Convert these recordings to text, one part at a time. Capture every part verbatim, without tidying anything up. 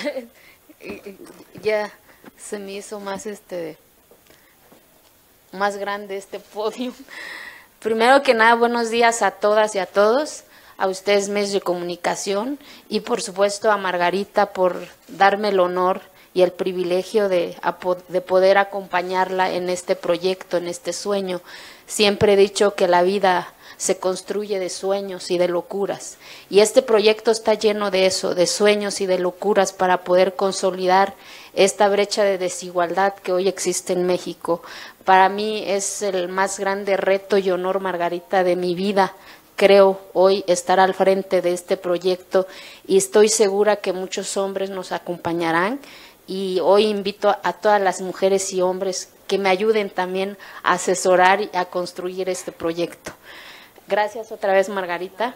Ya se me hizo más este más grande este podio. Primero que nada, buenos días a todas y a todos, a ustedes medios de comunicación y por supuesto a Margarita por darme el honor y el privilegio de, de poder acompañarla en este proyecto, en este sueño. Siempre he dicho que la vida se construye de sueños y de locuras, y este proyecto está lleno de eso, de sueños y de locuras para poder consolidar esta brecha de desigualdad que hoy existe en México. Para mí es el más grande reto y honor, Margarita, de mi vida, creo, hoy estar al frente de este proyecto, y estoy segura que muchos hombres nos acompañarán, y hoy invito a todas las mujeres y hombres que me ayuden también a asesorar y a construir este proyecto. Gracias otra vez, Margarita.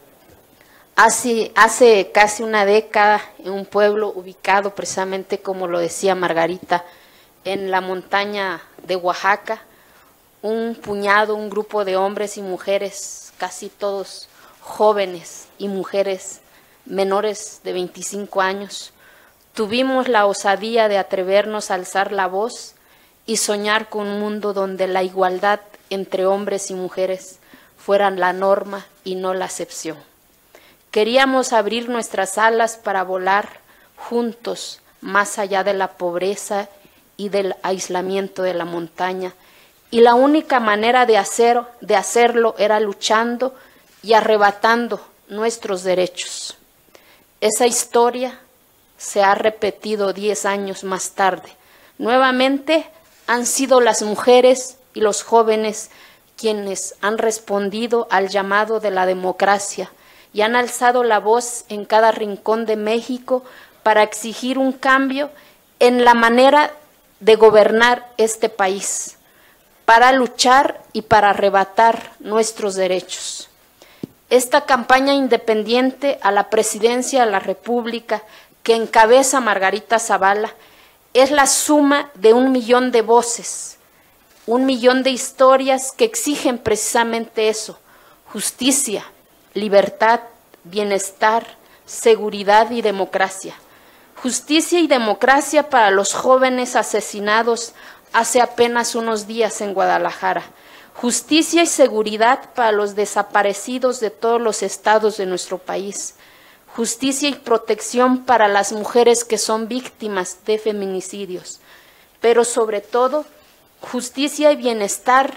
Hace, hace casi una década, en un pueblo ubicado precisamente, como lo decía Margarita, en la montaña de Oaxaca, un puñado, un grupo de hombres y mujeres, casi todos jóvenes y mujeres menores de veinticinco años, tuvimos la osadía de atrevernos a alzar la voz y soñar con un mundo donde la igualdad entre hombres y mujeres fueran la norma y no la excepción. Queríamos abrir nuestras alas para volar juntos más allá de la pobreza y del aislamiento de la montaña, y la única manera de, hacer, de hacerlo era luchando y arrebatando nuestros derechos. Esa historia se ha repetido diez años más tarde. Nuevamente han sido las mujeres y los jóvenes quienes han respondido al llamado de la democracia y han alzado la voz en cada rincón de México para exigir un cambio en la manera de gobernar este país, para luchar y para arrebatar nuestros derechos. Esta campaña independiente a la presidencia de la República que encabeza Margarita Zavala es la suma de un millón de voces, un millón de historias que exigen precisamente eso: justicia, libertad, bienestar, seguridad y democracia. Justicia y democracia para los jóvenes asesinados hace apenas unos días en Guadalajara. Justicia y seguridad para los desaparecidos de todos los estados de nuestro país. Justicia y protección para las mujeres que son víctimas de feminicidios. Pero sobre todo, justicia y bienestar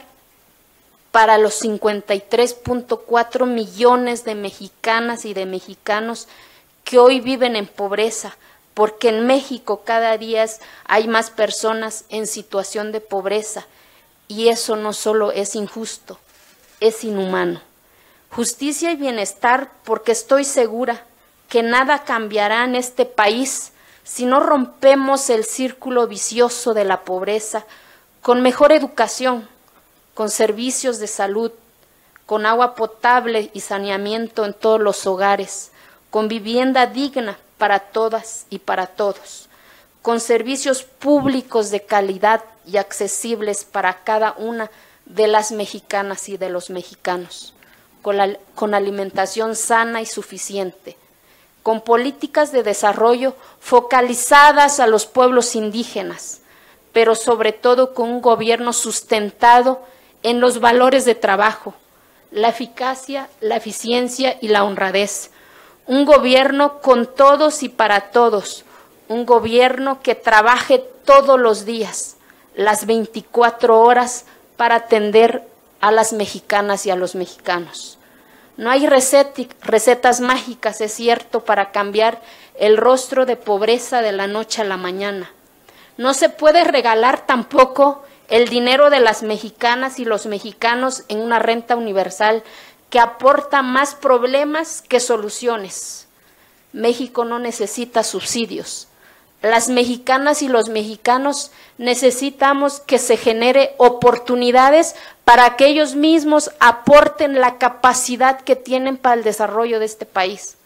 para los cincuenta y tres punto cuatro millones de mexicanas y de mexicanos que hoy viven en pobreza, porque en México cada día hay más personas en situación de pobreza, y eso no solo es injusto, es inhumano. Justicia y bienestar porque estoy segura que nada cambiará en este país si no rompemos el círculo vicioso de la pobreza con mejor educación, con servicios de salud, con agua potable y saneamiento en todos los hogares, con vivienda digna para todas y para todos, con servicios públicos de calidad y accesibles para cada una de las mexicanas y de los mexicanos, con, la, con alimentación sana y suficiente, con políticas de desarrollo focalizadas a los pueblos indígenas, pero sobre todo con un gobierno sustentado en los valores de trabajo, la eficacia, la eficiencia y la honradez. Un gobierno con todos y para todos, un gobierno que trabaje todos los días, las veinticuatro horas, para atender a las mexicanas y a los mexicanos. No hay recetas mágicas, es cierto, para cambiar el rostro de pobreza de la noche a la mañana. No se puede regalar tampoco el dinero de las mexicanas y los mexicanos en una renta universal que aporta más problemas que soluciones. México no necesita subsidios. Las mexicanas y los mexicanos necesitamos que se genere oportunidades para que ellos mismos aporten la capacidad que tienen para el desarrollo de este país.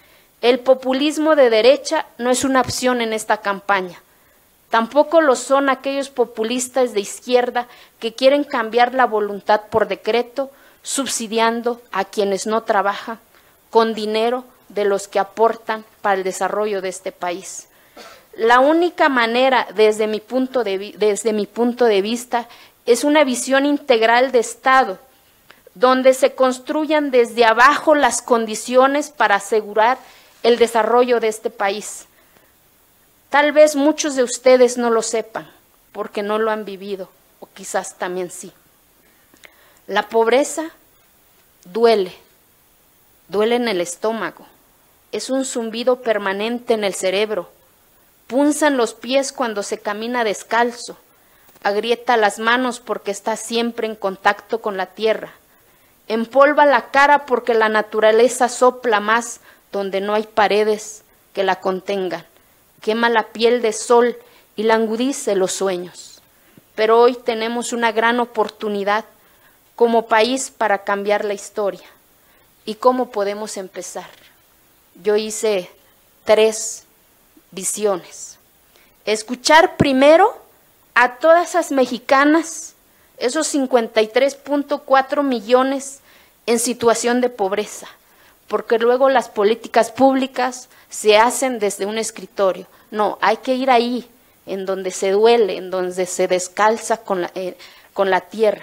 El populismo de derecha no es una opción en esta campaña. Tampoco lo son aquellos populistas de izquierda que quieren cambiar la voluntad por decreto, subsidiando a quienes no trabajan con dinero de los que aportan para el desarrollo de este país. La única manera, desde mi punto de, desde mi punto de vista, es una visión integral de Estado, donde se construyan desde abajo las condiciones para asegurar el desarrollo de este país. Tal vez muchos de ustedes no lo sepan, porque no lo han vivido, o quizás también sí. La pobreza duele, duele en el estómago, es un zumbido permanente en el cerebro, punzan los pies cuando se camina descalzo, agrieta las manos porque está siempre en contacto con la tierra, empolva la cara porque la naturaleza sopla más donde no hay paredes que la contengan, quema la piel de sol y langudice los sueños. Pero hoy tenemos una gran oportunidad como país para cambiar la historia. ¿Y cómo podemos empezar? Yo hice tres visiones. Escuchar primero a todas esas mexicanas, esos cincuenta y tres punto cuatro millones en situación de pobreza, porque luego las políticas públicas se hacen desde un escritorio. No, hay que ir ahí, en donde se duele, en donde se descalza con la, eh, con la tierra.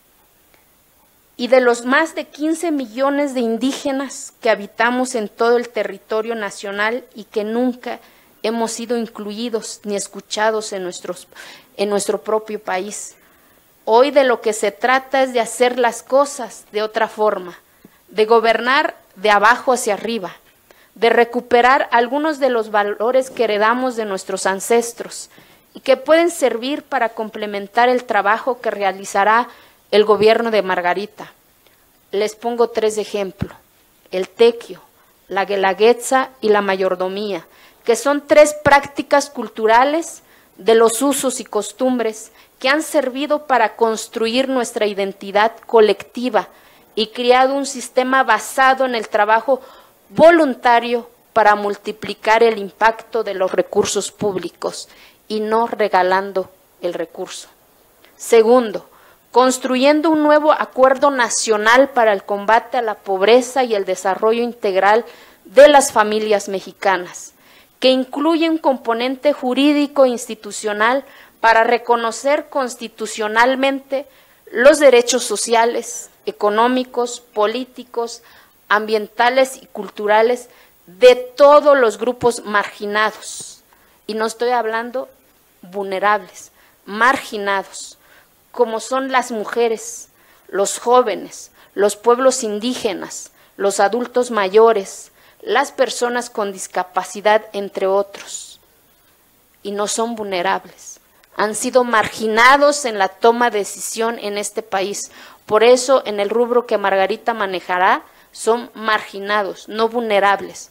Y de los más de quince millones de indígenas que habitamos en todo el territorio nacional y que nunca hemos sido incluidos ni escuchados en, nuestros, en nuestro propio país. Hoy de lo que se trata es de hacer las cosas de otra forma, de gobernar de abajo hacia arriba, de recuperar algunos de los valores que heredamos de nuestros ancestros y que pueden servir para complementar el trabajo que realizará el gobierno de Margarita. Les pongo tres ejemplos: el tequio, la guelaguetza y la mayordomía, que son tres prácticas culturales de los usos y costumbres que han servido para construir nuestra identidad colectiva y creado un sistema basado en el trabajo voluntario para multiplicar el impacto de los recursos públicos y no regalando el recurso. Segundo, construyendo un nuevo acuerdo nacional para el combate a la pobreza y el desarrollo integral de las familias mexicanas, que incluye un componente jurídico e institucional para reconocer constitucionalmente los derechos sociales, económicos, políticos, ambientales y culturales de todos los grupos marginados. Y no estoy hablando vulnerables, marginados, como son las mujeres, los jóvenes, los pueblos indígenas, los adultos mayores, las personas con discapacidad, entre otros. Y no son vulnerables, han sido marginados en la toma de decisión en este país. Por eso, en el rubro que Margarita manejará, son marginados, no vulnerables,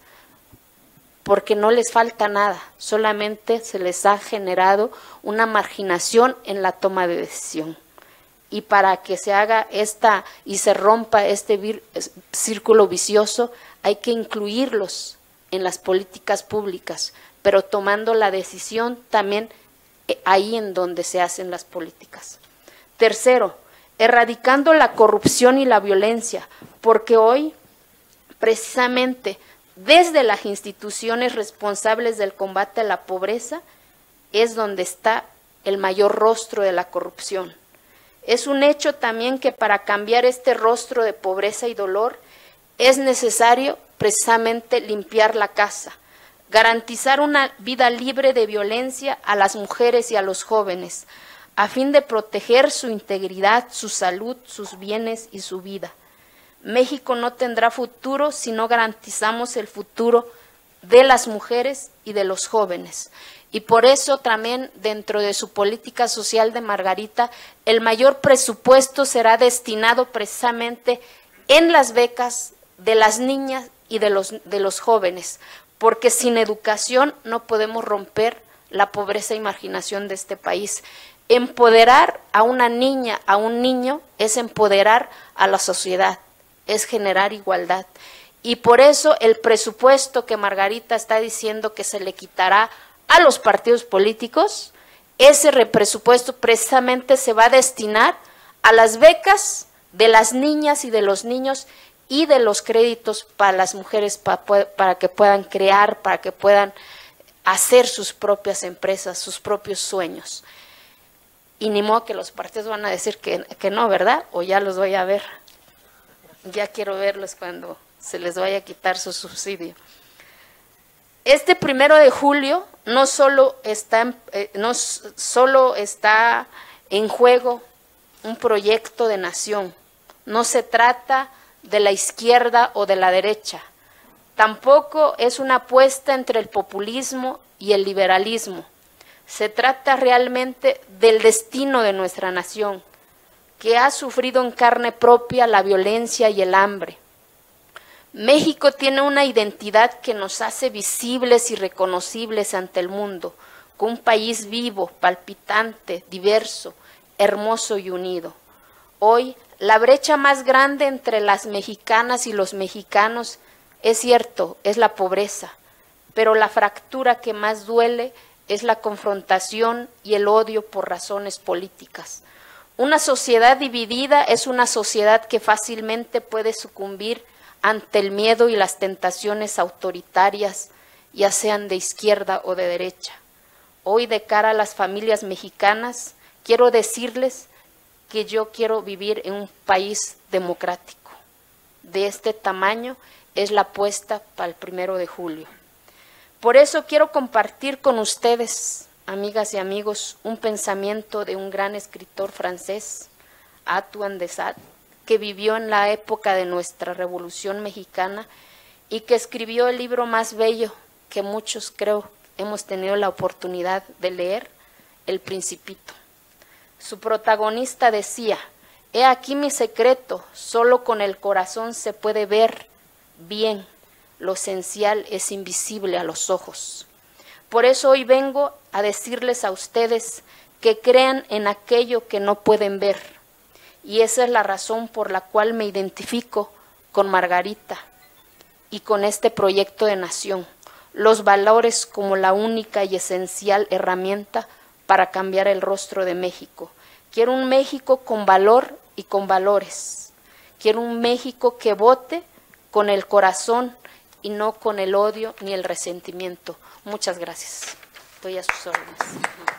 porque no les falta nada, solamente se les ha generado una marginación en la toma de decisión. Y para que se haga esta y se rompa este vir, círculo vicioso, hay que incluirlos en las políticas públicas, pero tomando la decisión también ahí en donde se hacen las políticas. Tercero, erradicando la corrupción y la violencia, porque hoy, precisamente, desde las instituciones responsables del combate a la pobreza, es donde está el mayor rostro de la corrupción. Es un hecho también que para cambiar este rostro de pobreza y dolor, es necesario precisamente limpiar la casa, garantizar una vida libre de violencia a las mujeres y a los jóvenes, a fin de proteger su integridad, su salud, sus bienes y su vida. México no tendrá futuro si no garantizamos el futuro de las mujeres y de los jóvenes. Y por eso también dentro de su política social de Margarita, el mayor presupuesto será destinado precisamente en las becas de las niñas y de los, de los jóvenes, porque sin educación no podemos romper la pobreza y marginación de este país. Empoderar a una niña, a un niño, es empoderar a la sociedad, es generar igualdad. Y por eso el presupuesto que Margarita está diciendo que se le quitará a los partidos políticos, ese presupuesto precisamente se va a destinar a las becas de las niñas y de los niños y de los créditos para las mujeres para, para que puedan crear, para que puedan hacer sus propias empresas, sus propios sueños. Y ni modo que los partidos van a decir que, que no, ¿verdad? O ya los voy a ver. Ya quiero verlos cuando se les vaya a quitar su subsidio. Este primero de julio no solo está, eh, no solo está en juego un proyecto de nación, no se trata de la izquierda o de la derecha, tampoco es una apuesta entre el populismo y el liberalismo, se trata realmente del destino de nuestra nación, que ha sufrido en carne propia la violencia y el hambre. México tiene una identidad que nos hace visibles y reconocibles ante el mundo, con un país vivo, palpitante, diverso, hermoso y unido. Hoy, la brecha más grande entre las mexicanas y los mexicanos, es cierto, es la pobreza, pero la fractura que más duele es la confrontación y el odio por razones políticas. Una sociedad dividida es una sociedad que fácilmente puede sucumbir ante el miedo y las tentaciones autoritarias, ya sean de izquierda o de derecha. Hoy, de cara a las familias mexicanas, quiero decirles que yo quiero vivir en un país democrático. De este tamaño es la apuesta para el primero de julio. Por eso quiero compartir con ustedes, amigas y amigos, un pensamiento de un gran escritor francés, Antoine de Saint, que vivió en la época de nuestra Revolución Mexicana y que escribió el libro más bello que muchos creo hemos tenido la oportunidad de leer, El Principito. Su protagonista decía: he aquí mi secreto, solo con el corazón se puede ver bien, lo esencial es invisible a los ojos. Por eso hoy vengo a decirles a ustedes que crean en aquello que no pueden ver. Y esa es la razón por la cual me identifico con Margarita y con este proyecto de nación, los valores como la única y esencial herramienta para cambiar el rostro de México. Quiero un México con valor y con valores. Quiero un México que vote con el corazón y no con el odio ni el resentimiento. Muchas gracias. Estoy a sus órdenes.